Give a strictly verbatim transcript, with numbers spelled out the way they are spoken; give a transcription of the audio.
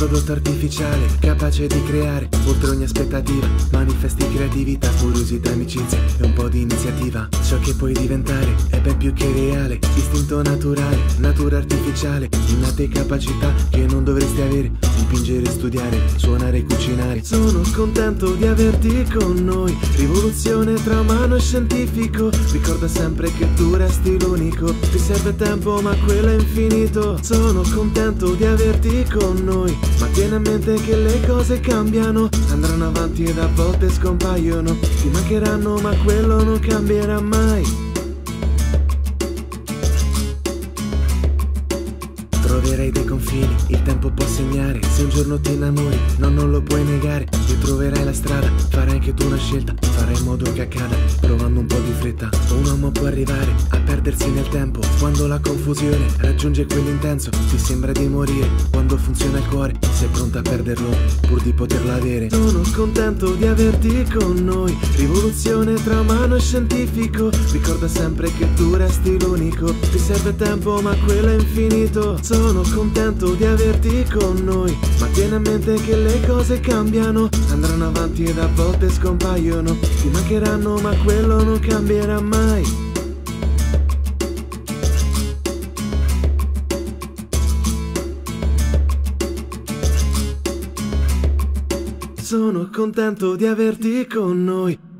prodotto artificiale, capace di creare oltre ogni aspettativa. Manifesti creatività, curiosità, amicizia e un po' di iniziativa. Ciò che puoi diventare è ben più che reale, istinto naturale, natura artificiale, innate capacità che non dovresti avere. Dipingere, studiare, suonare e cucinare. Sono contento di averti con noi, rivoluzione tra umano e scientifico. Ricorda sempre che tu resti l'unico, ti serve tempo ma quello è infinito. Sono contento di averti con noi, ma tieni a mente che le cose cambiano, andranno avanti ed a volte scompaiono. Ti mancheranno ma quello non cambierà mai. Troverai dei confini, il tempo può segnare. Se un giorno ti innamori, no, non lo puoi negare. Ritroverai la strada, farai anche tu una scelta. Farai in modo che accada, provando un po' di fretta. Un uomo può arrivare a perdersi nel tempo, quando la confusione raggiunge quell'intenso. Ti sembra di morire, quando funziona il cuore sei pronta a perderlo, pur di poterlo avere. Sono contento di averti con noi, rivoluzione tra umano e scientifico. Ricorda sempre che tu resti l'unico, ti serve tempo ma quello è infinito. Sono contento di averti con noi, ma tieni a mente che le cose cambiano, andranno avanti ed a volte scompaiono. Ti mancheranno ma quello non cambierà mai. Sono contento di averti con noi.